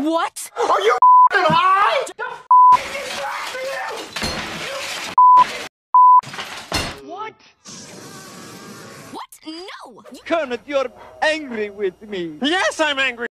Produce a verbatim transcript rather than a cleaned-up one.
What? Are you high? What? What? No! You Kermit, you're angry with me. Yes, I'm angry.